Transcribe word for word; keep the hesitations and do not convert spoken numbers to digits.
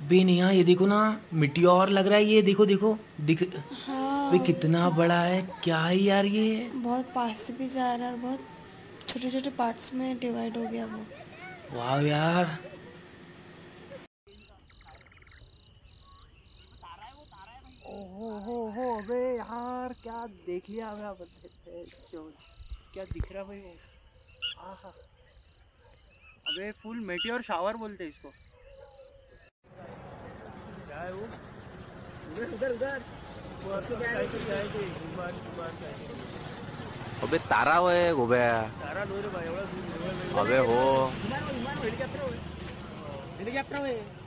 अबे नेहा ये देखो ना, मिट्योर लग रहा है ये, देखो देखो दिख। हाँ, अबे कितना बड़ा है, क्या है यार ये। बहुत पास से भी जा रहा है और बहुत छोटे छोटे पार्ट्स में डिवाइड हो गया वो। वाह यार। ओहो हो हो अबे यार क्या देख लिया हमें बंदे। क्या दिख रहा भाई वो। आहा, अबे फुल मेटियोर शावर बोलते हैं इसको। क्या है वो? उधर उधर उधर अबे तारा होय गोब्या। तारा लोरे भाई एवढा दूर. अबे हो हेलिकॉप्टर हेलिकॉप्टर